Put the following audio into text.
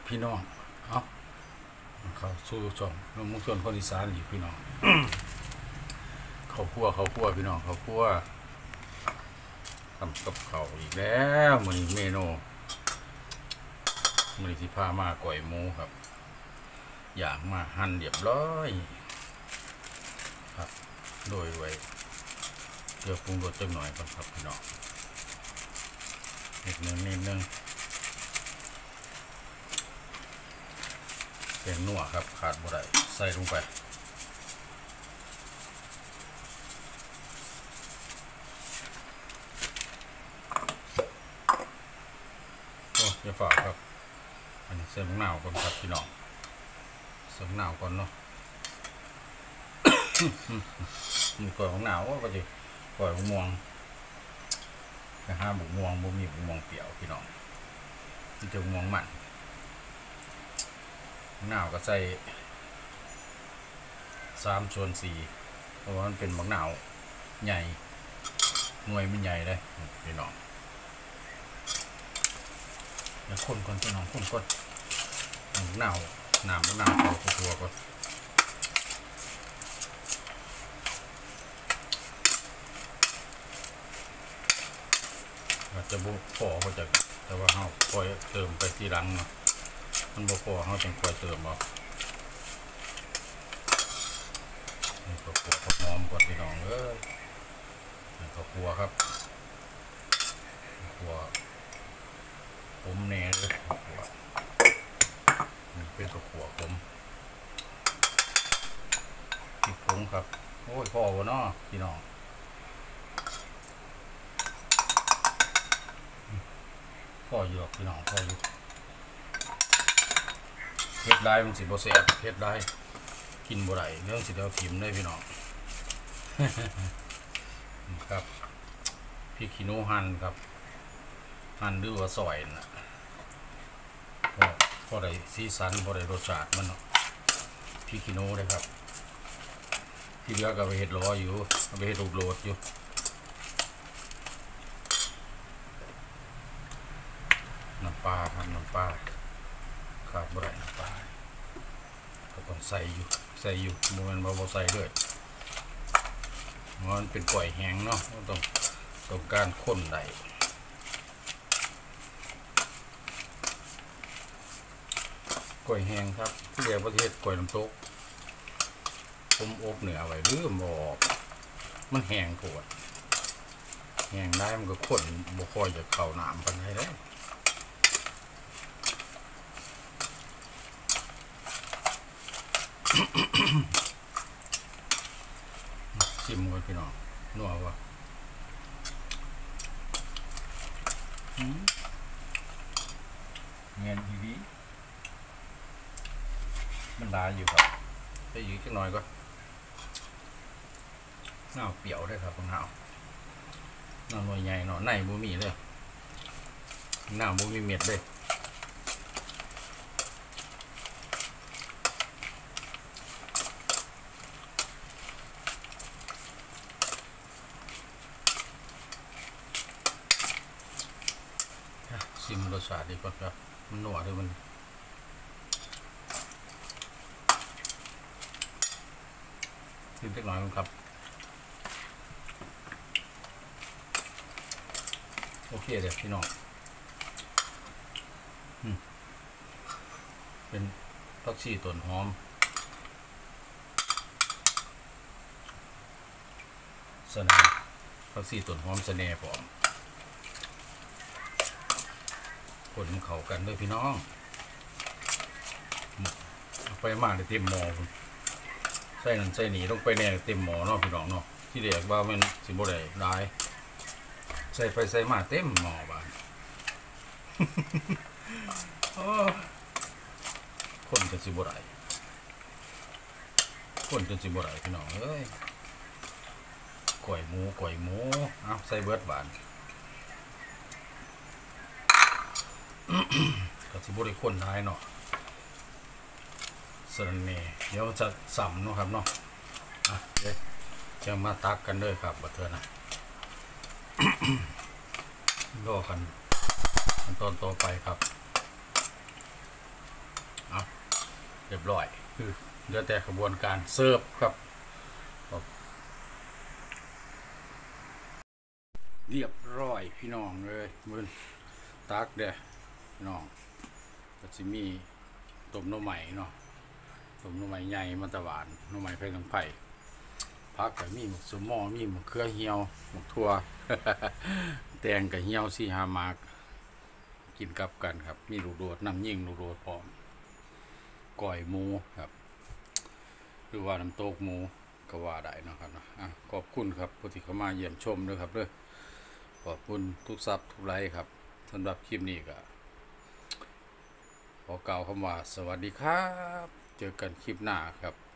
พี่น้องเอาเขาสู้ชมนุ่มมุกชนคนอีสานอยู่พี่น้องเขาคั่วพี่น้องเขาคั่วทำกับเขาอีกแล้วมือเมนูมือที่พามาก่อยหมูครับอย่างมาหั่นเรียบร้อยครับโดยไว้เพื่อปรุงรสจังหน่อยก่อนครับพี่น้องนิดนึงเป็นนัวครับขาดบ่ได้ใส่ลงไปโอ้ยฝากครับอันนี้เสริมหนาวก่อนครับพี่น้องเสริมหนาวก่อนเนาะมีกล้วยของหนาวก็จะกล้วยม่วงนะฮะบุกม่วงบุมีบุกม่วงเปรี้ยวพี่น้องที่จะม่วงมันหนาวก็ใส่3/4เพราะว่ามันเป็นมะนาวใหญ่หน่วยมันใหญ่เลยพี่น้องเดี๋ยวคนก่อนพี่น้องคนก่อนมะนาวเอาตัวก่อนอาจจะบุกพอเขาจะแต่ว่าเขาคอยเติมไปทีหลังเนาะมันบุกพอเขาจึงคอยเติมเอาข้าวคั่วข้าวหอมก่อนพี่น้องข้าวคั่วครับคั่วผมแน่เลยข้าวคั่วนี่เป็นข้าวคั่วผมพริกผงครับโอ้ยพ่อวะเนาะพี่น้องพ่ออยู่พี่น้องพ่ออยู่เฮ็ดได้มันสิบ่แซ่บเฮ็ดได้กินบ่ได้เรื่องสิเดียวถิ่มได้พี่น้องครับพี่ขี้หนูหั่นครับหั่นหรือว่าซอยน่ะพอได้สีสันพอได้รสชาติมันเนาะพี่ขี้หนูเลยครับที่เหลือก็ไปเฮ็ดล้ออยู่ไปเฮ็ดลูกโลดอยู่น้ำปลาครับน้ำปลาขาดบ่ได้น้ำปลาก็ต้องใส่อยู่มันบ่ใส่ด้วยมันเป็นก่อยแห้งเนาะต้องการข้นได้ก่อยแห้งครับที่เรียกประเทศก่อยน้ำตกผมอบเหนือไว้ลืมบอกมันแห้งปวดแห้งได้มันก็ข้นบ่ค่อยจะเข้าน้ำปานใดแล้วชิมก่อนพี่น้องนัววะเงินทีวีมันลายอยู่ครับไปอยู่แค่น้อยก็หน้าเปรี้ยวได้ครับหน้าหน่วยใหญ่หน่อในบูมีเลยหน้าบูมีเม็ดเลยชิมรสชาติดีกว่าครับมันหนัวด้วยมันชิมเล็กน้อยครับโอเคเดี๋ยวพี่น้องเป็นผักชีต้นหอมสะแหน่ผักชีต้นหอมสะแหน่ผมคนเข้ากันด้วยพี่น้องไปมาในเต็มหม้อใส่นั่นใส่นี่ต้องไปแน่เต็มหม้อเนาะพี่น้องเนาะที่เรียกว่ามันสิบ่ได้หลายใส่ไปใส่มาเต็มหม้อบ้านคนจนสิบ่ได้พี่น้องเอ้ยก่อยหมูเอาใส่เบิดบานก็สิบ่ได้คนท้ายเนาะส่วนนี้เดี๋ยวจะสัมเนาะครับเนาะเดี๋ยวจะมาตักกันเลยครับบัดเทื่อนะรอกันตอนต่อไปครับเรียบร้อยคือเหลือแต่กระบวนการเสิร์ฟครับเรียบร้อยพี่น้องเลยมึงตักเด้อพี่น้องก็จะมีต้มหน่อไม้เนาะต้มหน่อไม้ใหญ่มันตะหวานหน่อไม้ไผ่กังไผ่พักกับมีหมกสมอมีหมกเครือเหี่ยวหมกทั่ว แตงกับเหี่ยวสี่หามากกินกับกันครับมีลูกโดดน้ำยิ่งลูกโดดพร้อมก้อยหมูครับหรือว่าน้ำโต๊กหมูก็ว่าได้นะครับนะขอบคุณครับผู้ที่เข้ามาเยี่ยมชมด้วยครับด้วยขอบคุณทุกซับทุกไลค์ครับสำหรับคลิปนี้ก็ขอกล่าวคำว่าสวัสดีครับเจอกันคลิปหน้าครับ